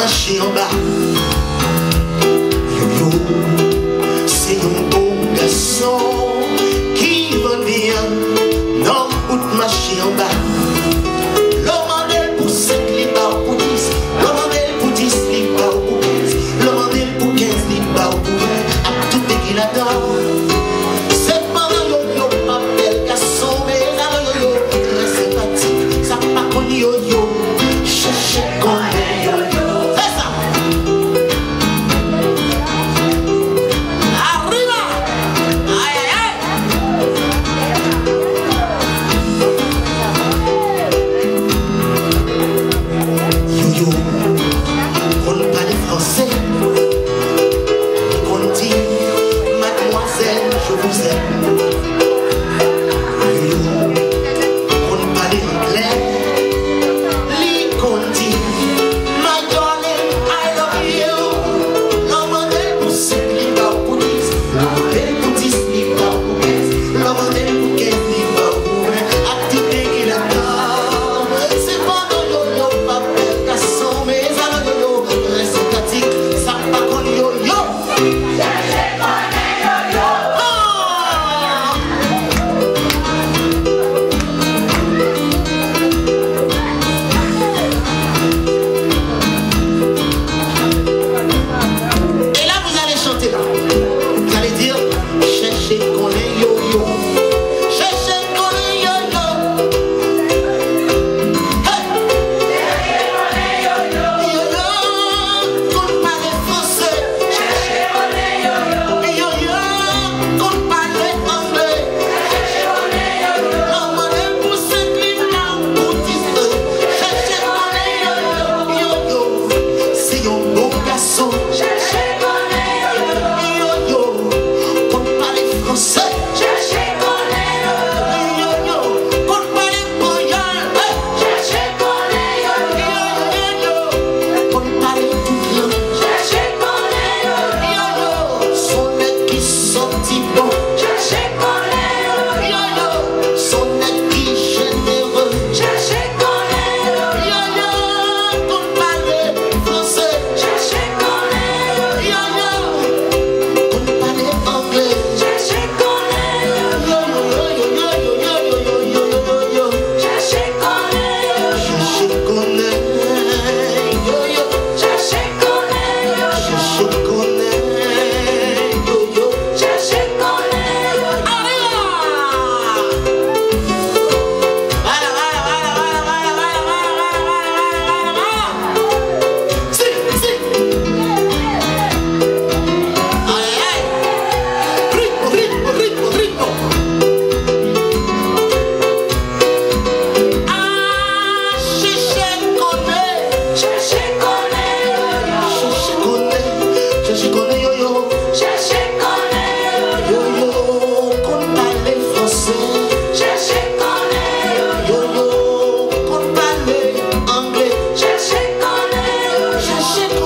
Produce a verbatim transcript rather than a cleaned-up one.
marcher en bas. Yo-yo, c'est un beau garçon qui va bien. Non, pour marcher en bas. L'homme pour cinq litres pour dix. L'homme pour dix litres pour quinze. L'homme pour quinze litres pour vingt. À tout est qu'il adore. C'est pas un yo-yo, pas bel garçon, mais un yo-yo très sympathique. Ça pas qu'on yo-yo. Cherchez qu'on est yo-yo. C'est ça. Arriva. Aïe aïe aïe. Yo-yo, on parle français. On dit, mademoiselle, je vous aime. Yo-yo, on parle anglais. Li qu'on dit, my darling, I love you. L'homme est pour cinq litres pour dix. L'homme est pour dix litres pour quinze. L'homme est pour quinze litres pour vingt. Activité qu'il adore. C'est pas non yo-yo, pas bel garçon, mais un yo-yo très sympathique. Ça pas qu'on yo-yo. Et là, vous allez chanter là. Vous allez dire, cherchez qu'on est yo-yo. Cherchez qu'on est yo-yo. Hey! Yo-yo, qu'on parle français. Yo-yo, qu'on parle anglais. L'homme est pour cinq litres pour dix. Cherchez qu'on est yo-yo. Yo-yo, c'est un beau garçon. Yo-yo, qu'on parle français. Yo-yo, qu'on parle royal. Yo-yo, qu'on parle tout bien. Yo-yo, son nez qui sortit bon. Yo-yo, son nez qui généreux. Yo-yo, qu'on parle français. Yo-yo, qu'on parle anglais. Yo-yo, yo-yo, yo-yo, yo-yo, yo-yo, yo-yo. Cherchez qu'on est. Yo-yo, cherchez qu'on est. Yo-yo. Arriva! Voilà, voilà, voilà, voilà, voilà, voilà, voilà, voilà, voilà. Si, si. Aïe, aïe. Ritmo, ritmo, ritmo, ritmo. Ah, cherchez qu'on est. Cherchez qu'on est. Cherchez qu'on est, yo-yo. Yo-yo, qu'on parle français. Yo-yo, qu'on parle anglais. Cherchez qu'on est.